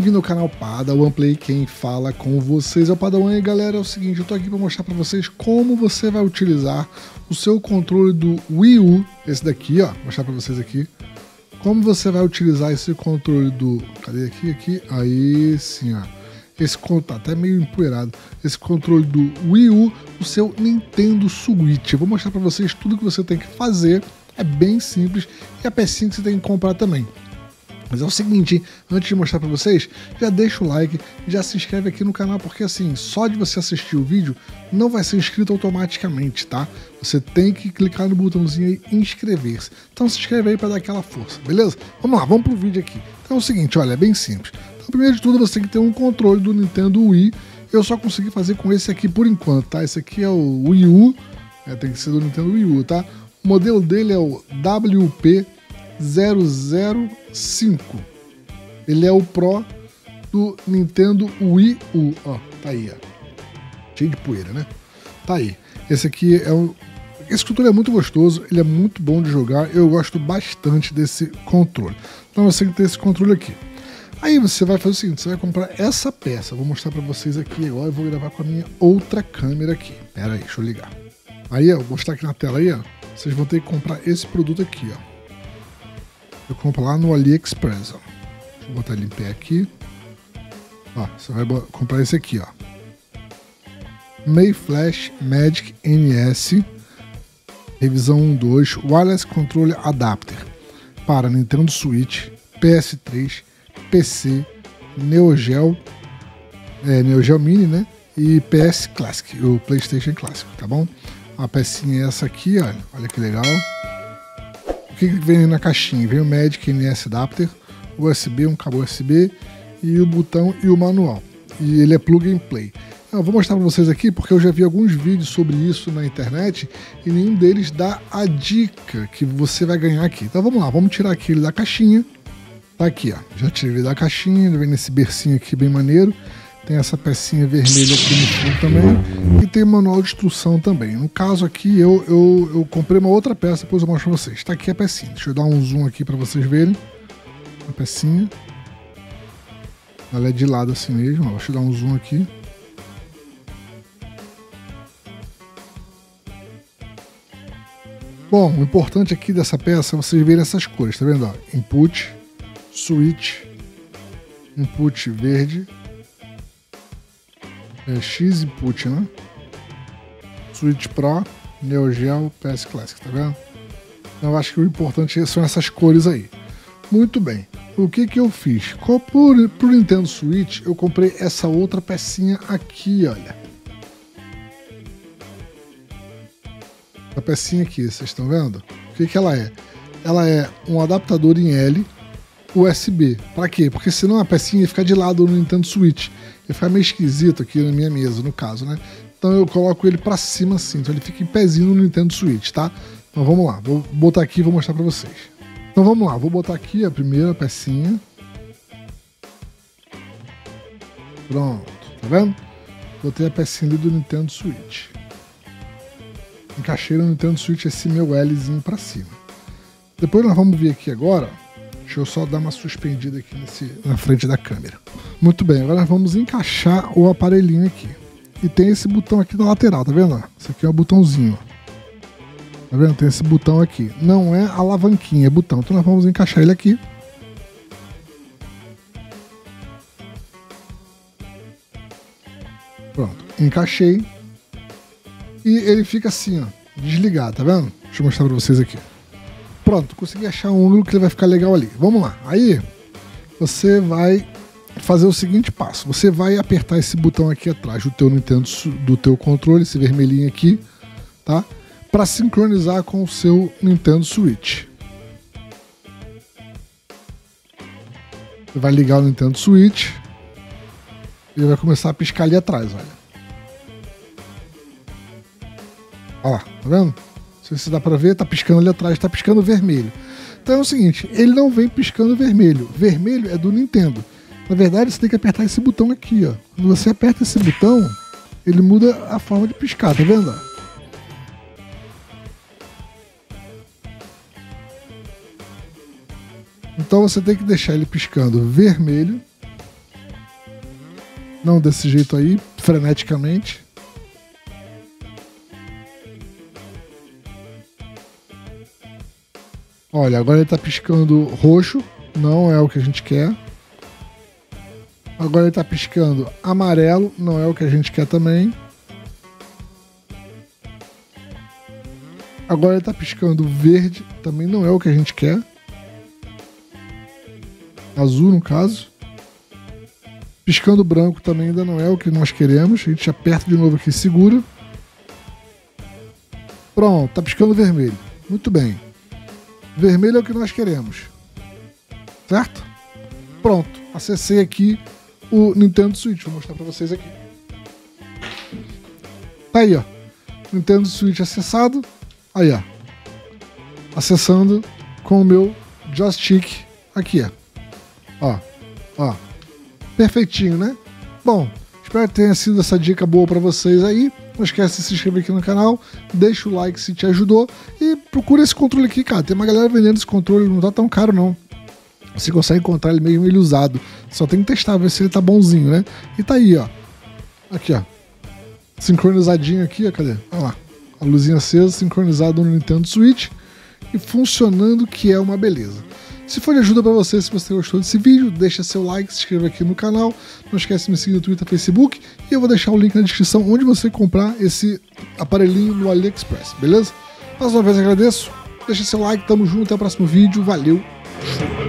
Bem-vindo ao canal Padawan Play, quem fala com vocês é o Padawan. E galera, é o seguinte, eu tô aqui para mostrar para vocês como você vai utilizar o seu controle do Wii U, esse daqui, ó, vou mostrar para vocês aqui, como você vai utilizar esse controle do, cadê aqui, aí sim, ó, esse tá até meio empoeirado, esse controle do Wii U, o seu Nintendo Switch. Eu vou mostrar para vocês tudo que você tem que fazer, é bem simples, e a pecinha que você tem que comprar também. Mas é o seguinte, antes de mostrar para vocês, já deixa o like, já se inscreve aqui no canal, porque assim, só de você assistir o vídeo, não vai ser inscrito automaticamente, tá? Você tem que clicar no botãozinho aí, inscrever-se. Então se inscreve aí para dar aquela força, beleza? Vamos lá, vamos pro vídeo aqui. Então é o seguinte, olha, é bem simples. Então primeiro de tudo, você tem que ter um controle do Nintendo Wii. Eu só consegui fazer com esse aqui por enquanto, tá? Esse aqui é o Wii U, tem que ser do Nintendo Wii U, tá? O modelo dele é o WP005. Ele é o Pro do Nintendo Wii U. Ó, tá aí, ó. Cheio de poeira, né? Tá aí. Esse aqui é um... Esse controle é muito gostoso, ele é muito bom de jogar. Eu gosto bastante desse controle. Então você tem que ter esse controle aqui. Aí você vai fazer o seguinte, você vai comprar essa peça. Eu vou mostrar pra vocês aqui agora. Eu vou gravar com a minha outra câmera aqui. Pera aí, deixa eu ligar. Aí, ó, vou mostrar aqui na tela aí, ó. Vocês vão ter que comprar esse produto aqui, ó. Eu compro lá no AliExpress, ó. Deixa eu botar ele em pé aqui. Ó, você vai comprar esse aqui, ó. Mayflash Magic NS Revisão 1.2 Wireless Control Adapter para Nintendo Switch, PS3, PC, Neo Geo Mini, né? E PS Classic, o PlayStation Classic, tá bom? A pecinha é essa aqui, olha. Olha que legal. O que vem na caixinha? Vem o Magic NS Adapter, USB, um cabo USB e o botão e o manual. E ele é plug and play. Eu vou mostrar para vocês aqui porque eu já vi alguns vídeos sobre isso na internet e nenhum deles dá a dica que você vai ganhar aqui. Então vamos lá, vamos tirar aqui ele da caixinha. Tá aqui, ó. Já tirei ele da caixinha, ele vem nesse bercinho aqui bem maneiro. Tem essa pecinha vermelha aqui no fundo também. E tem manual de instrução também. No caso aqui, eu comprei uma outra peça, depois eu mostro pra vocês. Tá aqui a pecinha. Deixa eu dar um zoom aqui pra vocês verem. A pecinha. Ela é de lado assim mesmo. Ó. Deixa eu dar um zoom aqui. Bom, o importante aqui dessa peça é vocês verem essas cores. Tá vendo? Ó? Input, Switch, Input verde. X Input, né? Switch Pro, Neo Geo, PS Classic, tá vendo? Então eu acho que o importante são essas cores aí. Muito bem. O que eu fiz? Pro Nintendo Switch, eu comprei essa outra pecinha aqui, olha. A pecinha aqui, vocês estão vendo? O que ela é? Ela é um adaptador em L USB. Pra quê? Porque senão a pecinha ia ficar de lado no Nintendo Switch. Ia ficar meio esquisito aqui na minha mesa, no caso, né? Então eu coloco ele pra cima assim, então ele fica em pezinho no Nintendo Switch, tá? Então vamos lá, vou botar aqui e vou mostrar pra vocês. Então vamos lá, vou botar aqui a primeira pecinha. Pronto, tá vendo? Botei a pecinha ali do Nintendo Switch. Encaixei no Nintendo Switch esse meu Lzinho pra cima. Depois nós vamos vir aqui agora, deixa eu só dar uma suspendida aqui na frente da câmera. Muito bem, agora nós vamos encaixar o aparelhinho aqui. E tem esse botão aqui na lateral, tá vendo? Esse aqui é o botãozinho. Tá vendo? Tem esse botão aqui. Não é alavanquinha, é botão. Então nós vamos encaixar ele aqui. Pronto, encaixei. E ele fica assim, ó, desligado, tá vendo? Deixa eu mostrar pra vocês aqui. Pronto, consegui achar um ângulo que ele vai ficar legal ali. Vamos lá. Aí, você vai fazer o seguinte passo. Você vai apertar esse botão aqui atrás do teu Nintendo, do teu controle, esse vermelhinho aqui, tá? Para sincronizar com o seu Nintendo Switch. Você vai ligar o Nintendo Switch. E ele vai começar a piscar ali atrás, olha. Olha lá, tá vendo? Não sei se dá pra ver, tá piscando ali atrás, tá piscando vermelho. Então é o seguinte, ele não vem piscando vermelho. Vermelho é do Nintendo. Na verdade, você tem que apertar esse botão aqui, ó. Quando você aperta esse botão, ele muda a forma de piscar, tá vendo? Então você tem que deixar ele piscando vermelho Não desse jeito aí, freneticamente. Olha, agora ele tá piscando roxo, não é o que a gente quer. Agora ele tá piscando amarelo, não é o que a gente quer também. Agora ele tá piscando verde, também não é o que a gente quer. Azul, no caso. Piscando branco também ainda não é o que nós queremos. A gente aperta de novo aqui e segura. Pronto, tá piscando vermelho. Muito bem. Vermelho é o que nós queremos. Certo? Pronto, acessei aqui o Nintendo Switch. Vou mostrar pra vocês aqui. Tá aí, ó. Nintendo Switch acessado. Aí, ó. Acessando com o meu joystick aqui, ó. Ó, ó. Perfeitinho, né? Bom, espero que tenha sido essa dica boa pra vocês aí. Não esquece de se inscrever aqui no canal, deixa o like se te ajudou e procura esse controle aqui, cara. Tem uma galera vendendo esse controle, não tá tão caro não. Você consegue encontrar ele meio usado. Só tem que testar, ver se ele tá bonzinho, né? E tá aí, ó. Aqui, ó. Sincronizadinho aqui, ó. Cadê? Olha lá. A luzinha acesa, sincronizado no Nintendo Switch e funcionando, que é uma beleza. Se for de ajuda para você, se você gostou desse vídeo, deixa seu like, se inscreva aqui no canal. Não esquece de me seguir no Twitter, Facebook. E eu vou deixar o link na descrição onde você comprar esse aparelhinho no AliExpress, beleza? Mais uma vez agradeço. Deixa seu like, tamo junto, até o próximo vídeo. Valeu!